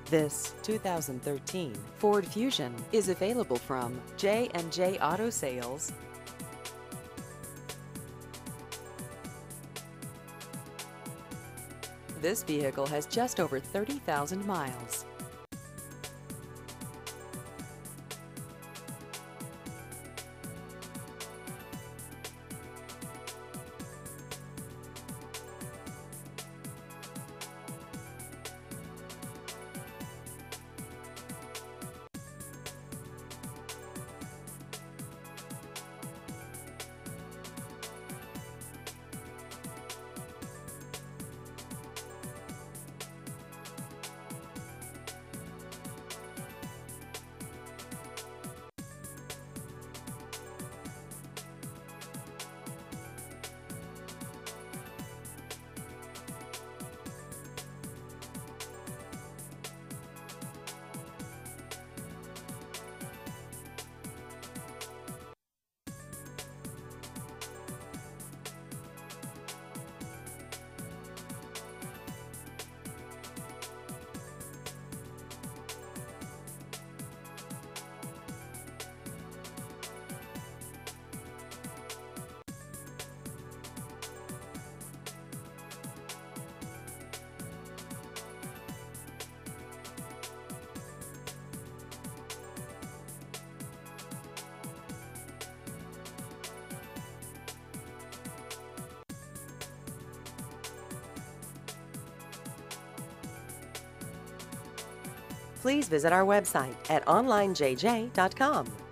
This 2013 Ford Fusion is available from J&J Auto Sales. This vehicle has just over 30,000 miles. Please visit our website at onlinejj.com.